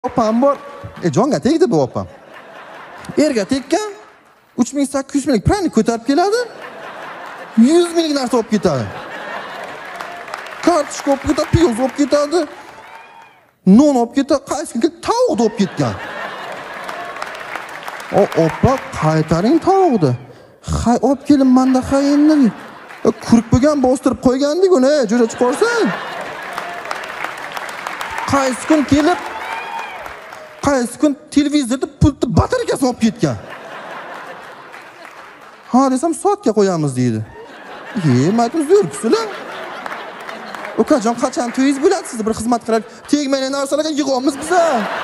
Opam bor. Jonga tegdi bu opam. Erga tekkan 3800 minglik pranik ko'tarib keladi. 100 minglik narsa olib ketadi. Kartoshka olib ketadi, piyoz olib ketadi. Non olib ketadi, qaysi kun tovuqni olib ketgan. Opa, qaytaring tovuqni. Hay, olib kelin menda hayinni. Kurk bo'lgan bostirib qo'ygandik uni, jo'ja chiqarsan. Qaysi kun kelib qaysi kun televizorda pultni batareykasini olib ketgan. Ha desam soatga qo'yamiz deydi. Men aytdim zo'rkisilar. Ukajon qachon to'yingiz bo'ladi sizni bir xizmat qilar. Tegmayli narsalarga yig'amiz biz.